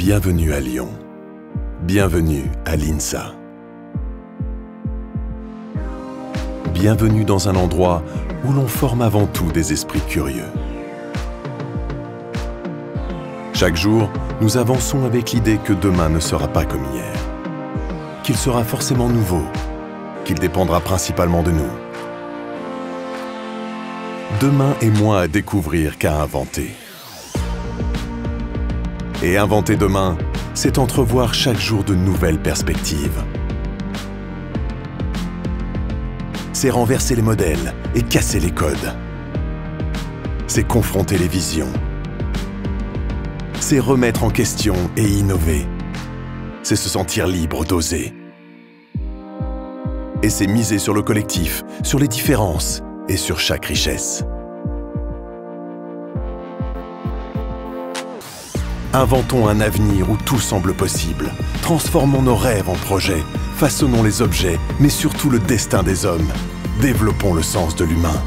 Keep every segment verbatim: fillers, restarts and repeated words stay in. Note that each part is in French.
Bienvenue à Lyon. Bienvenue à l'INSA. Bienvenue dans un endroit où l'on forme avant tout des esprits curieux. Chaque jour, nous avançons avec l'idée que demain ne sera pas comme hier, qu'il sera forcément nouveau, qu'il dépendra principalement de nous. Demain est moins à découvrir qu'à inventer. Et inventer demain, c'est entrevoir chaque jour de nouvelles perspectives. C'est renverser les modèles et casser les codes. C'est confronter les visions. C'est remettre en question et innover. C'est se sentir libre d'oser. Et c'est miser sur le collectif, sur les différences et sur chaque richesse. Inventons un avenir où tout semble possible. Transformons nos rêves en projets. Façonnons les objets, mais surtout le destin des hommes. Développons le sens de l'humain.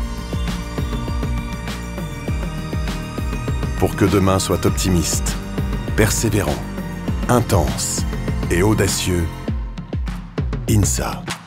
Pour que demain soit optimiste, persévérant, intense et audacieux, INSA.